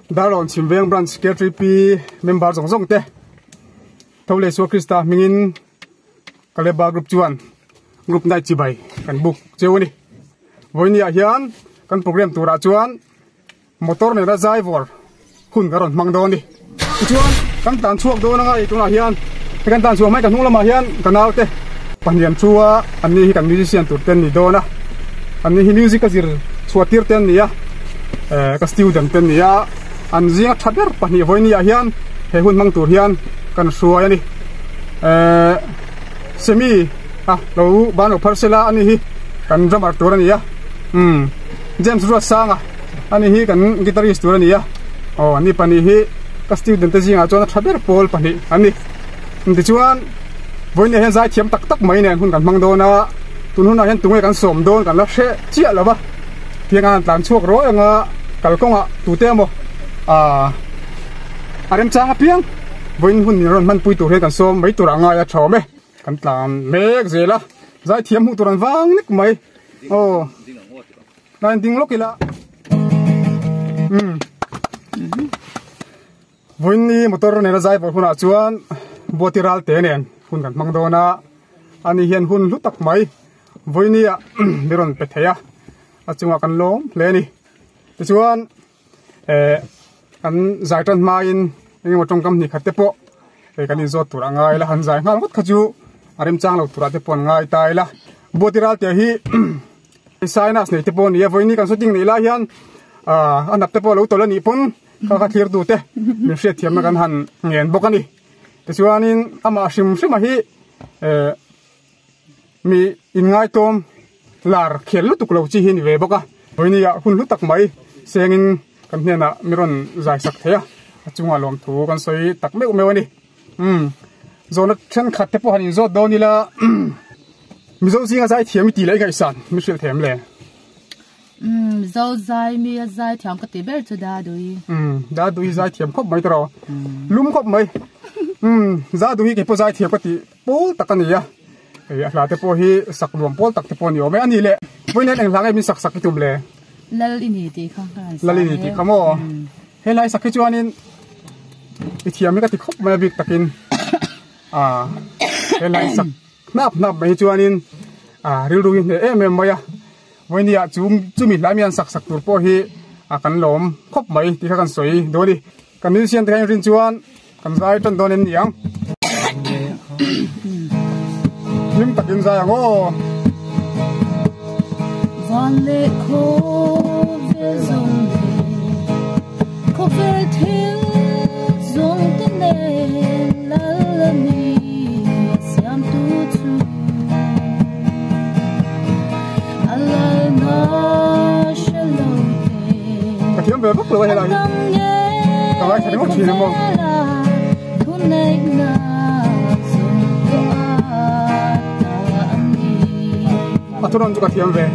Daron Chimveng Branch Secretary P member zong te Thole Su Krista mingin Kaleba group chuan group nai chibai kan book chewani voini a hian kan program tura chuan motor ne ra driver hun garon mangdon ni chuan kan tan chuak do na ngai tuna hian kan tan chuak mai kan hunglam hian kanal te panian chua anni hi kan musician tur ten ni do na anni hi music ka zir chuatir ten ni ya ka student ten ni ya an zinga thaber pani voini a hian he hun mang tur hian kan suai ani semi lo ban lo parcela ani hi kan drummer tur ani ya James Ross sanga ani hi kan guitarist tur ani ya ani pani hi ka student te zinga chona thaber pol pani ani ti chuan voin he zai thiam tak tak mai ne hun kan mang do na tun hun a hian tungai kan som don kan la hre chia lova pianga tlan chuak ro anga kalkonga tu te mo arem changa piang voin hun ni ron man pui tur he kan som mai tur anga ya thome kan tlan mek zela zai thiam hu turan wang nik mai nan ding lokila voin ni motor ne ra zai por huna chuan botiral te nen hun kan mangdona ani hian hun lutak mai voin ni a miron petheya achunga kan lom leni ti chuan kan zai tan main ni mo tong kam ni khatte po kan in zo tur angai la han zai ngal wat khaju arem chang lo tura te pon ngai tai la botiral te hi sainas nei te pon ni voin ni kan shooting ni la hian anap te po lo tol ani pon ka thlir du te mi hre thiam na kan han ngen bokani te chuanin ama hrim hrim hi mi in ngai tom lar khel lu tuk lo chi hin ve boka voini ya hun lu tak mai sengin kan hena miron zai sak theya achunga lom thu kan soi tak me umewani zona then khat te po hanin zo do ni la mi zo singa zai thiam ti lai kai san mi shil them le zo zai mi zai thiam ka ti ber chu da dui zai thiam khop mai tro lum khop mai za dui ke po zai thiam ka ti pol takani ya la te po hi sak luam pol tak te po ni o me ani le voin en lang ai mi sak tum le lal ini ti khang lal ini ti khamo he lai sak chuanin i thiam mi ka ti khop mai bik takin he lai sak nap mai chuanin ril ru ni em maya voin ya chumi lamian sak tur po hi kan lom khop mai ti kan soi do ni kan ni sian train rin chuan kan zai ton don en yang nim takin zai ngo van le ko ve zong ko ve thil zong te ne la la ni siam tu chu ala na shalom ka thiam ve bak lo he la hi ka vai thari mo chi ne mo aturan juga thiam ve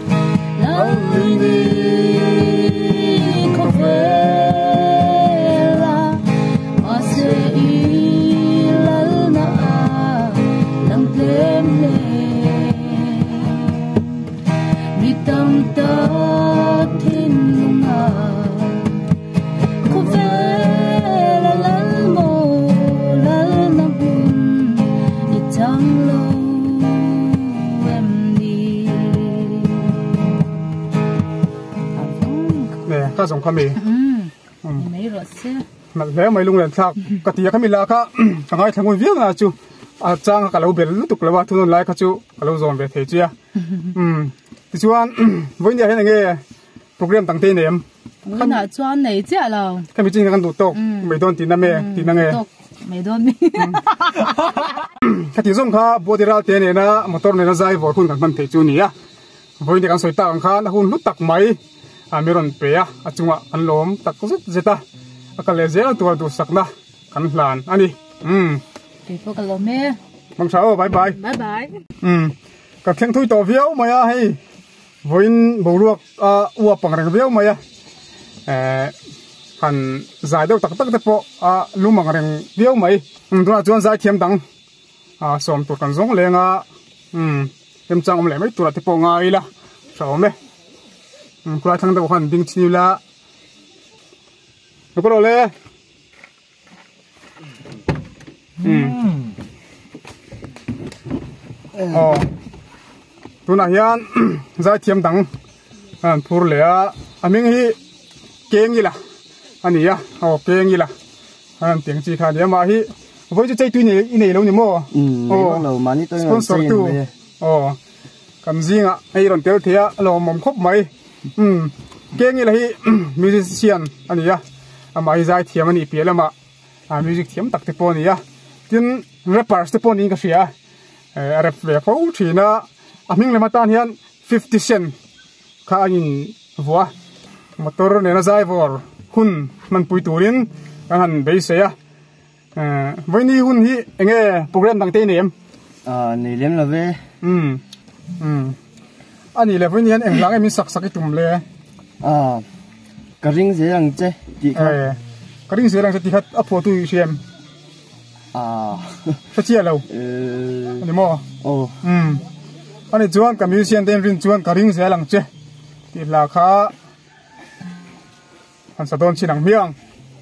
ka song khami mai ro se mal le mai lung len thak ka ti khami la kha sangai thangoi viang na chu a chang ka lo bel tuk lawa thun lai kha chu ka lo zon be the chia ti chuan voin ya hen nge program tang te nem na chuan nei cha lo khami chin kan du tok mai don ti na me ti na nge mai don mi ka ti zong kha bodiral te ne na motor ne na zai vor khun kan man the chu ni ya voin de kan soi ta ang kha na hun lu tak mai amiron peya achunga anlom tak zeta akale zel tur du sakna kan hlan ani ke ko kalome mang sao bye bye ka theng thui to viau maya hei voin boruak uwa pangrang viau maya han zai deuh tak tak te po lumang reng viau mai tuna chuan zai thiam dang som tur kan zong lenga em chang om le mai tur te po ngai la sao me kulai thang da khan ding chinula nó có đồ lê tu na hian zai thiam dang an phur le a ming hi keng ila ani ya keng ila an tiang chi kha dia ma hi voi chu chei tu ni nei lo ni mo lo ma ni to sponsor tu kam zinga ai ron tel thia lo mom khop mai keng ila hi musician ani ya ama hi zai thiam ani pelama music thiam tak te pon ya tin rappers te pon ni ka sia rap ve fo thina aming le matan hian 50 cent kha angin vua motor ne na zai vor hun man pui turin han be se ya voini hun hi enge program dang te nem nei lem la ve ani le voini an eng lang em sak sak tum le ka ring je ang che ti kha ka ring se lang se ti khat a pho tu siam sa chia lo ani mo anh ấy chuan cái musician tên riêng chuan cái ring sẽ lằng che thì là khá anh sẽ đón xin hàng miếng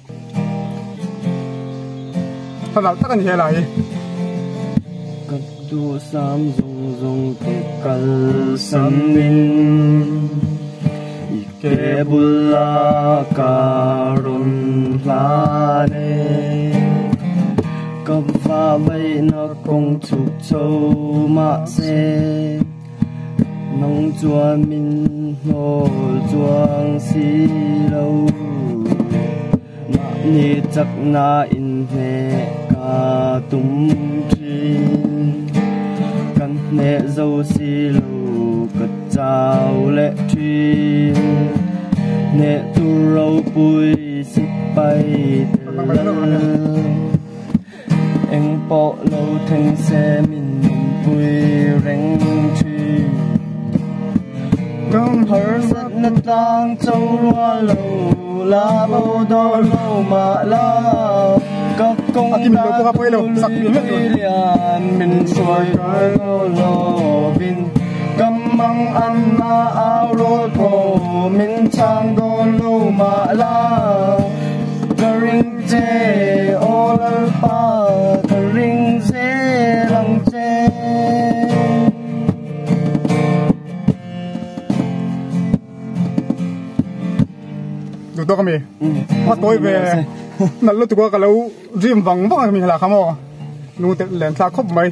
thằng nào tất cả như lại cất tu sam zung zung te kal sam min ike bulla karun la ne cấp pha vây nó công chụp châu mạ xe nông chua min hồ chuang xí lâu mạ ni chắc na in hệ cả tum trin căn nệ dâu xí lâu cất chào lệ trin nệ tu râu bùi xích bay em bỏ lâu thành xe mình vui rèn truy công hở rất nát tăng châu loa lâu la bao đo lâu mà la các công tác vui liền mình xoay lâu lâu bin cầm mang ăn na áo lót hồ mình trang đón lâu mà la cái ring che ô lơ pa cái ring che lăng che được đâu kami mắt tối về nãy lúc tụi cái lâu rim vắng vắng mình là khamo nu tự lên thác khóc mày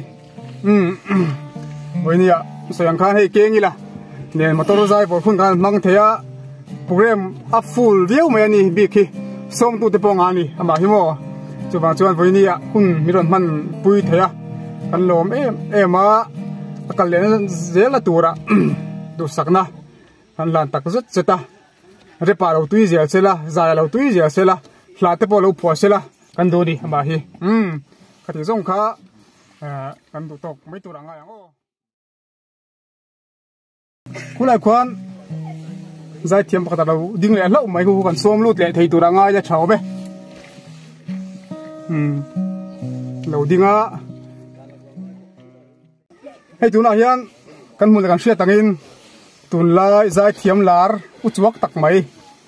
vậy nè soi ăn khan hay keng như là nè mà tôi ra vào khuôn khan mang thế á program up full view mày anh bị khi xong tu te pong ani ama himo chuwa chuan voinia hun miron man pui thea kan lom ema akal le zela tura du sakna han lan tak zet zeta repa lo tui zia sela za lo tui zia sela hla te po lo phwa sela kan do di ama hi khati zong kha kan du tok mai tura nga yang o kulai kwan zai thiam pakata lo ding le lo mai hu kan som lut le thei tura nga ya thau be lo dinga hei tuna hian kan mun kan hria tangin tun lai zai thiam lar uchuak tak mai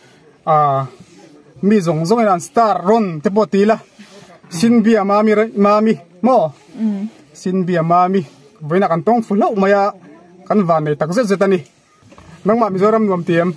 mi zong zong an star ron te potila sin bia mami mo sin bia mami voina kan tong fulo maya kan van nei tak zet zetani nang ma Mizoram nuam tiam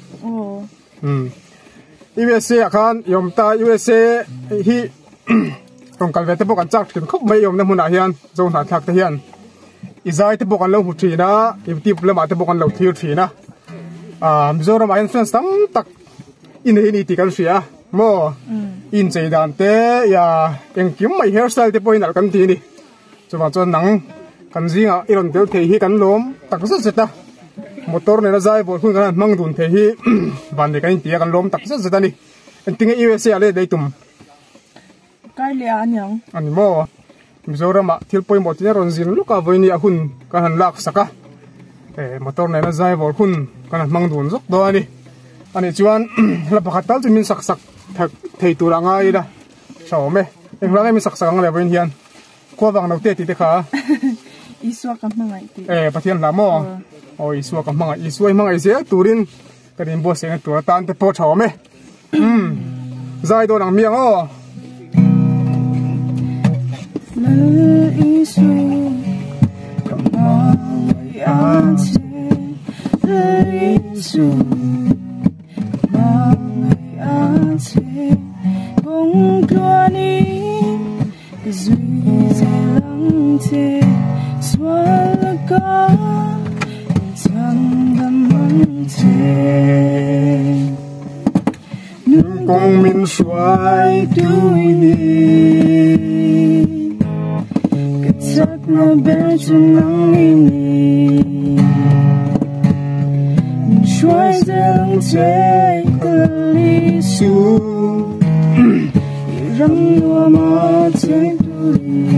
USA khan yom ta USA hi tong kal vete bokan chak thin khop mai yom na huna hian zo na thak te hian izai te bokan lo hu thina ibti plema te bokan lo thir thina Mizoram ain friends tam tak in ti kan sia mo in chei dan te ya engkim mai hairstyle te point al kan ti ni chuwa chon nang kan zinga iron tel thei hi kan lom tak zet zeta motor ne na zai bol khun kan mang dun the hi van de kan tia kan lom tak zet zeta ni entinge USA ale dei tum kai le anyang ani mo Mizoram a thil poi mo tin ron zin luka voini a hun kan han lak saka motor ne na zai bol khun kan mang dun zok do ani chuan la pakhatal chu min sak sak thei tura nga ida shome englang mi sak sak ang le voin hian ko wang no te ti te kha iswa ka mangai ti pathian la mo iswa ka mangai se turin kanin bo se tur tan te po thawme zai do nang miang o Kong min xoay đuôi đi cái chắc nó bé cho nắng ini xoay dâng chơi kali su răng hoa mà chơi đuôi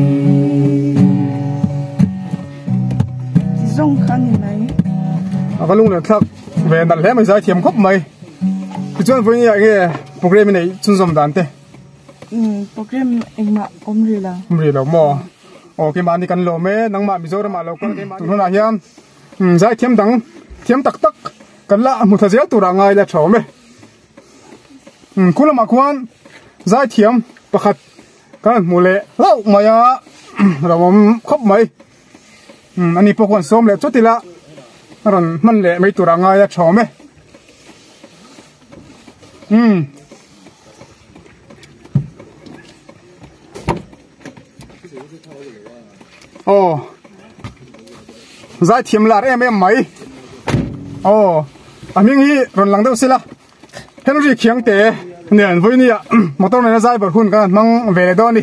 dòng khăn như này cái lung này thật về đặt lẽ mày ra thiềm khóc mày cái chuyện với cái program này chung dòng đàn thế program anh mà om gì là mò cái mà đi cần lỗ mẹ nắng mà bị rồi mà lâu con cái mà tụi nó hiền giải thiềm đắng thiềm tắc tắc cần lạ một thời gian tụi nó ngay là chó mẹ cú là mà quan giải thiềm bạc hạt cái mù lệ lâu mày à rồi mà khóc mày anh đi quan xóm lệ chút thì lạ rồi mình lệ mấy tụi nó ngay là chó mẹ giải thiềm là em mấy mình hi rồi lăng đâu xí la Henry khiêng té nè với nia motor này nó giải bật hun cả mang về đó đi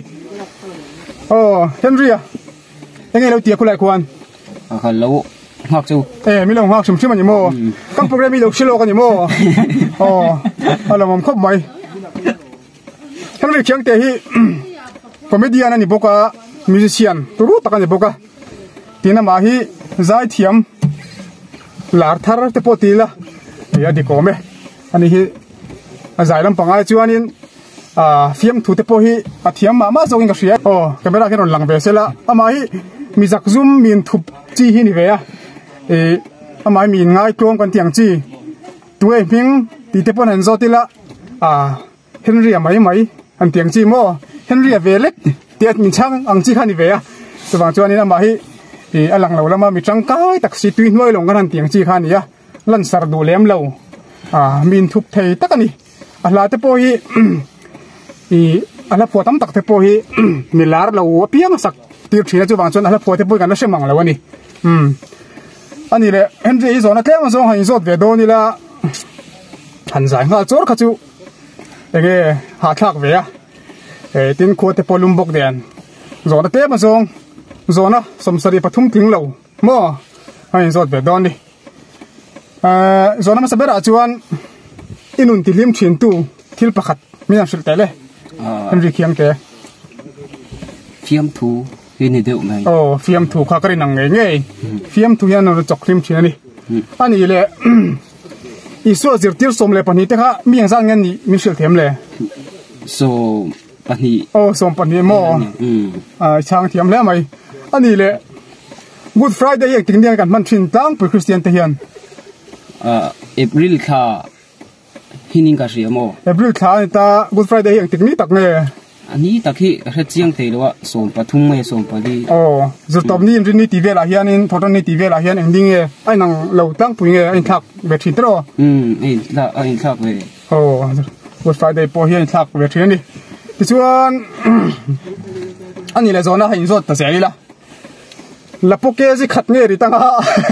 Henry anh nghe lâu tiệt của lại quan lâu học chú mi lâu học chấm chấm anh mò các program mi lâu xí lo anh mò là mầm khóc mày Henry khiêng té hi comedian anh boka musician turu tak anh boka tina mà hi giải thiềm là thar te potila ya di ko me ani hi giải lam pangai chuanin phim thu te po hi thiam ma zong ka sia camera ke ron lang ve sela ama hi mi zak zoom min thup chi hi ni ve ama mi ngai klong kan tiang chi tuai ming ti te pon an zo tila Henry mai an tiang chi mo Henry ve lek tiat min chang ang chi khani ve so wang chuanin ama hi alang lo lama mi chang kai taxi tui noi long kan tiang chi khani ya lan sar du lem lo min thup thei takani ala te po hi ala po tam tak te po hi milar lo piang sak tir thina chu wang chuan ala po te po kan la semang lo ani ani le Henry zona tlema zong han zot ve do ni la han zai nga chor kha chu ege ha thak ve a tin ko te po lum bok den zona tlema zong zona somsari pathum ting lo mo han zot ve do ni zona ma sabera chuan inun tilim thin tu thil pakhat mian sil tele Henry khiang te phim thu ni deu mai phim thu kha kari nang nge phim thu hian no choklim thina ni ani le iso zirtir som le pani te kha miang sang ngen ni mi sil them le so pani som pani mo chang thiam le mai ani le Good Friday ek ting dian kan man thin tang pu Christian te hian April kha hining ka ria mo April kha ta Good Friday ek ting ni tak nge ani takhi ra chiang te lo som pathum mai som pali zur top ni rin ni ti vela hian in photon ni ti vela hian ending e ai nang lo tang pu nge ai thak be thin tro ei la ai thak ve Good Friday po hian thak be thin ni ti chuan ani le zona hain zot ta se ni la la poke ji khat nge ri tanga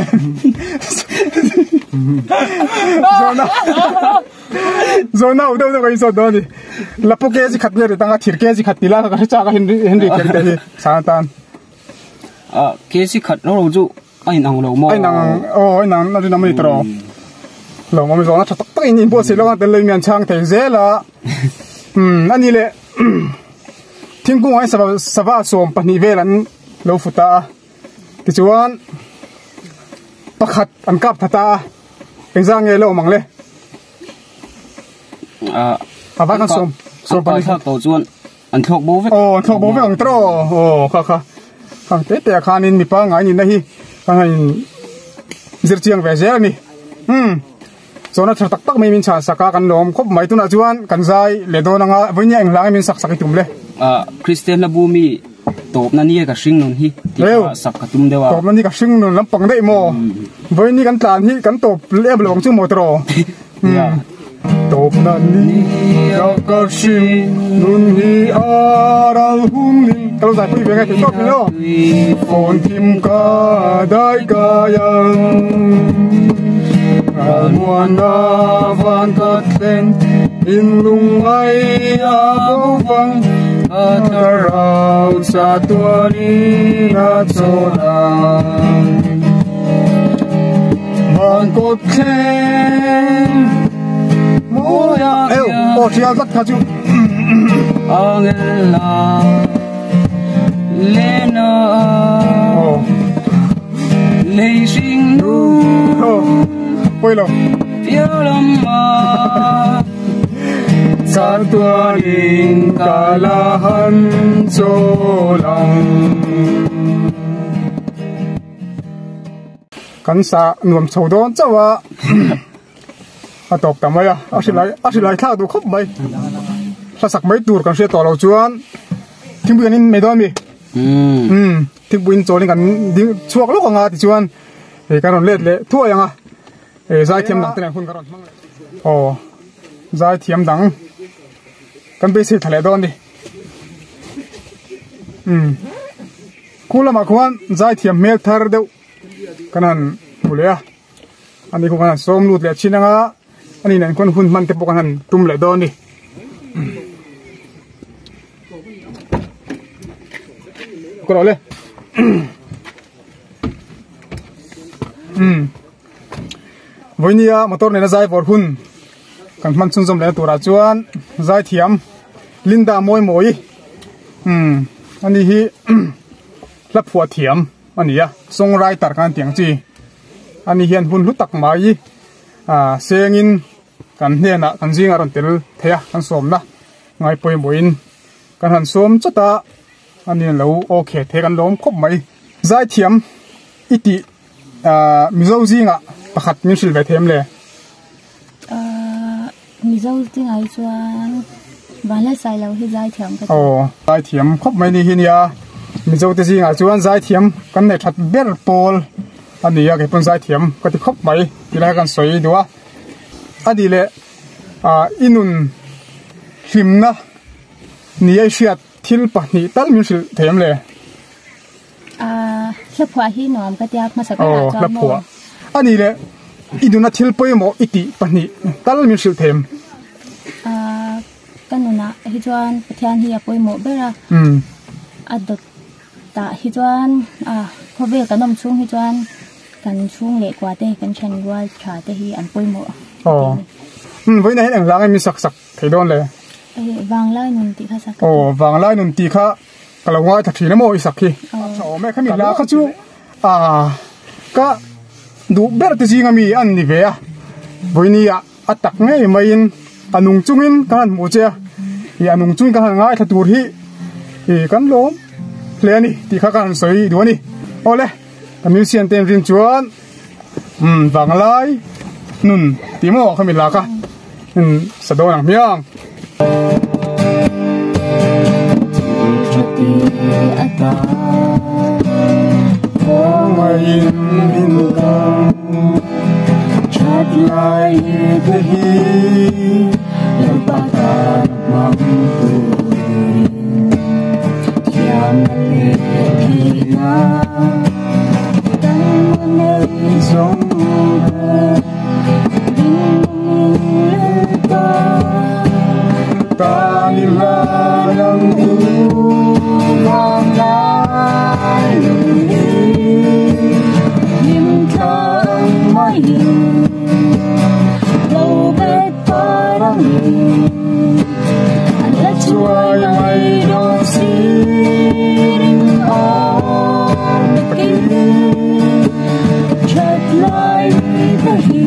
zona udo kai so do ni la poke ji khat nge ri tanga thir ke ji khat tila ka cha ka Henry ke te sa tan ke ji khat no ju ai nang lo mo ai nang na ri na mai tro lo mo mi zona tak tak in bo se lo ka te le mian chang te zela ani le thingkung ai sava som pani velan lo futa ti chuan pakhat an kap thata engzang nge lo mangle ba kan som pani thak to chuan an thok bo ve thok bo ve ang tro kha khang te khanin mi pa ngai ni na hi khang zir chiang ve zer ni zona thar tak tak mai min cha saka kan lom khop mai tu na chuan kan zai le do nanga voini eng lang min sak sak tum le Christian la bumi top na ni ka sing non hi ti sak ka tum dewa top na ni ka sing non lampang dei mo voini kan tlan hi kan top le blong chu mo tro top na ni ka sing nun hi aral hum nin kalau zai pui venga ti top ni lo on tim ka dai ka yang Muana van tatlen in lungai abang atarau satuani natsolan van kotlen moya oh sial tak kaju angela lena leising nu Ôi lô Satuanin kalahan solang Kan sa nuam chau don chawa Atop tamaya asilai tha du khop mai Sasak mai tur kan se to lo chuan Thingbuin in me don mi Thingbuin cholin kan ding chuak lo nga ti chuan e karon let le thua yanga zai thiam dang ten hun karon zai thiam dang kan be se thale don di kula ma khuan zai thiam mel thar deu kanan bulea ani ko kan som lut le chinanga ani nan kon hun man te pokan tum le don di ko le Voinia motor ne na zai vor hun kan man chun zom le tura chuan zai thiam linda moi moi ani hi la phua thiam ani ya song rai tar kan tiang chi ani hian hun lu tak mai sengin kan hena kan jinga ron tel theya kan som na ngai poi moin kan han som chata ani lo okay the kan lom khop mai zai thiam iti mizo zinga pakhat min sil ve them le mizo zinga ai chuan wala sai lo hi zai thiam ka zai thiam khop mai ni hinia mizo te zinga chuan zai thiam kan ne that ber pol ani ya ke pon zai thiam ka ti khop mai tilai kan soi duwa adi le inun himna ni ai shiat thil pahni tal min sil them le la phua hi nom ka tiak ma saka cha la phua ani le iduna thil poi mo iti pahni tal min sil them kanuna hi chuan pathian hi apoi mo bera adot ta hi chuan khovel kanom chung hi chuan kan chung le kwa te kan chan wal tha te hi an poi mo với này anh lang mi sak sak thấy đón le vàng lai nun ti kha sak vàng lai nun ti kha kalau ngai thật thì nó mồi sak khi mẹ khami la kha chu ka du ber te jinga mi an ni ve với ni atak ngai mai in anung chungin kan mo che ya anung chung kan ngai tha tur hi kan lom le ni ti kha kan soi du ni ole kan mi sian tem rin chuan vàng lai nun ti mo khami la ka sa do nang miang chat lai the hi lepata mam tu tiam le pina tan ne song ta ni la yang tu vang lai nim thang mai lâu bết parang let chuai mai do si ring on chat lai the hi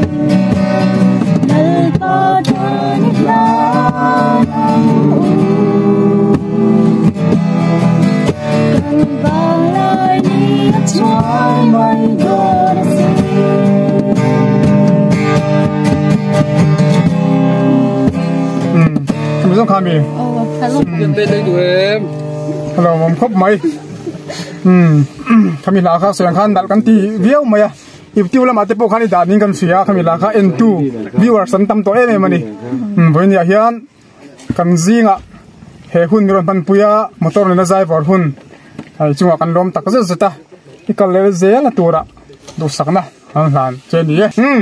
nal pa tan la kan vang lai ni chuai mai do si mi hello hello mom khop mai kami la kha soyang khan dal kan ti viau maya ibtiu lama te po khani da ning kan sia kami la kha n2 viewers san tam to e mani boin ya hian kan zinga he hun ron pan puya motor na zai vor hun ai chunga kan rom tak za zata ikal le zel na tura do sakna han han che ni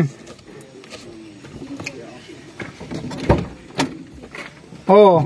oh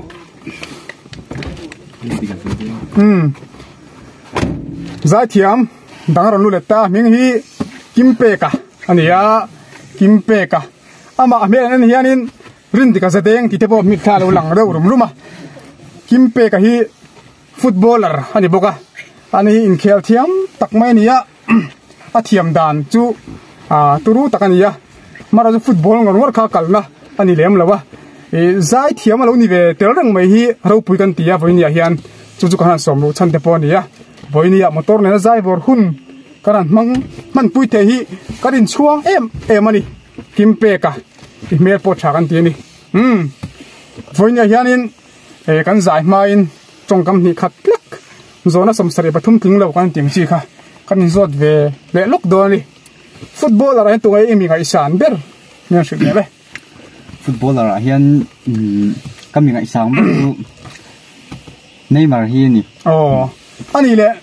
zai thiam dang ron lu le ta ming hi kimpe ka ania kimpe ka ama ame an hianin rin dika zateng ti te po mi tha lo lang do rum ruma kimpe ka hi footballer ani boka ani in khel thiam tak mai nia a thiam dan chu turu takania mara ju football ngor ngor kha kalna ani lem lawa e zai thiam lo ni ve tel rang mai hi ro pui kan tia voinia hian chu chu kan som ro chan te po nia voinia motor ne zai vor hun karan man pui te hi karin chuang em ani kimpe ka i mer po tha kan ti ni voinia hianin e kan zai main trong kam ni khat plek zona somsari pathum ting lo kan ting chi kha kan zot ve le lok do ni footballer ai tu ai emi ga isan ber nya shi le footballer hian kami ngai sang bu Neymar hi ni ani le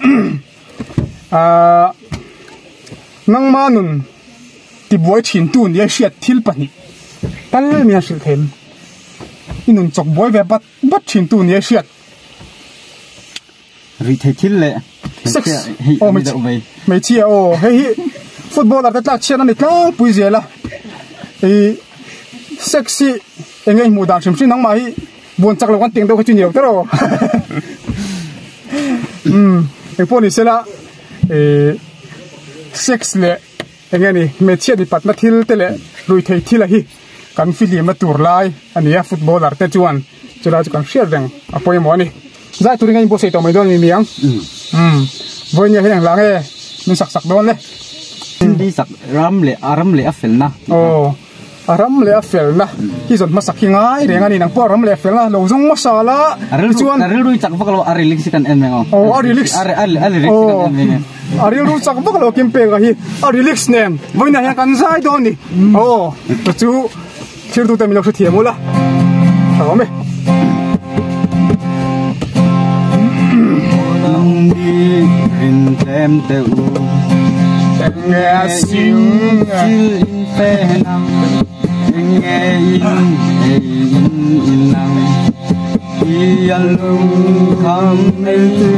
nang manun ti boy thin tu ni shiat thil pani tal mi a shil them inun chok boy ve bat thin tu ni shiat ri thei thil le me chia hei footballer ta tlak chian ani tlang pui zela e sexy engai mu dan sim nang mai bon chak lo kan ting do ka chu niau taro e poni sela sex le engani me chia di pat ma thil tele rui thei thila hi kan filim ma tur lai ania footballer te chuan chula chu kan share reng apoi mo ni za tu ringai bo sei to mai don mi miang voinia heng lang e min sak don le di sak aram le afel na aram le afel na hi zon ma sak ngai rengani nang po aram le afel na lo zong masala chuan aril rui chak baklo aril sikan en mengo aril sikan en mengo aril ru chak baklo kimpe ga hi aril nem voina ya kan zai don ni chu thir tu te mi lo thu thiamula me nang di rin tem te u nghe sing in pe nam nghe in nam yalung kam me tu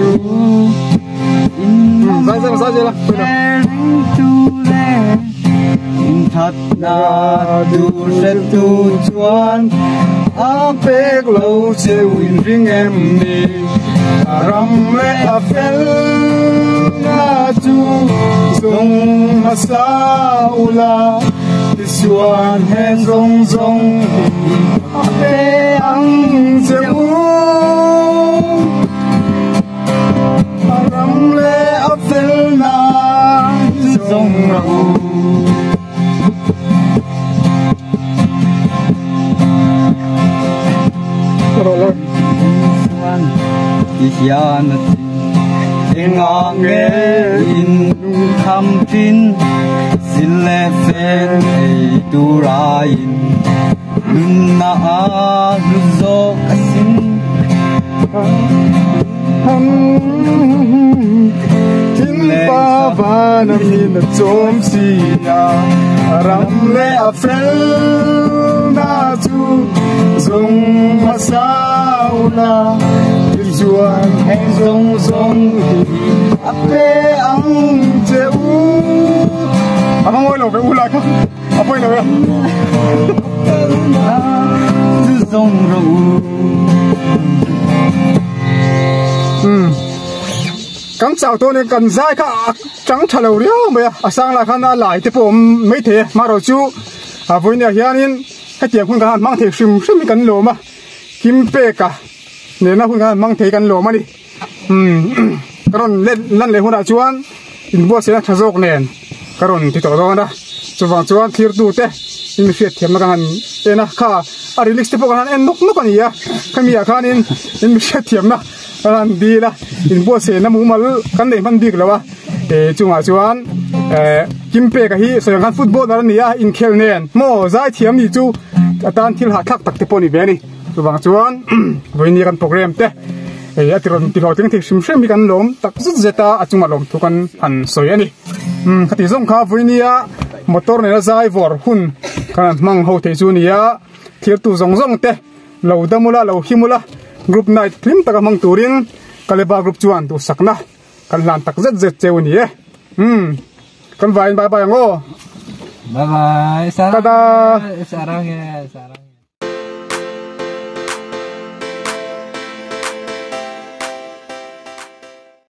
sai la tu le in that na du se tu chuan a pek lo che win ring em ni ram le a fel na tu zong masaula this one hen zong a pe ang che u ram le a fel na zong ra u Hian engange in tham tin sile fen turain nunna luzo kasin tin pa vana min chom sia ram le afel na tu zong masaula chuan heng zong ape ang cheu amang oi lo ve ula ka apoi lo ve zong ro kan chao to ne kan zai ka chang thalo rio me asang la khana lai te pom mai the ma ro chu a voinia hianin ha tiang hun ka mang the sim kan lo ma kim pe ka ne na hun ka mang the kan lo ma ni karon lan le huna chuan in bo se na thazok nen karon ti to do na chuwang chuan thir tu te in fiat thiam na kan ena kha relax te pok han en nok nok ani ya khamia khan in mi sha thiam na ran di la in bo se na mu mal kan dei man dik lawa chunga chuan kimpe ka hi soyang han football na ni ya in khel nen mo zai thiam ni chu atan thil ha thak tak te poni be ni chuwang chuan voini kan program te atiron ti lo ting thik sim sem mi kan lom tak zut zeta achuma lom thu kan han soi ani khati zong kha voinia motor ne zai vor hun kan mang ho te chu ni ya thir tu zong zong te lo damula lo himula group night film taka mang turin kaleba group chuan tu sakna kan lan tak zet zet cheu ni kan vai bye bye ngo bye bye sarang tada sarang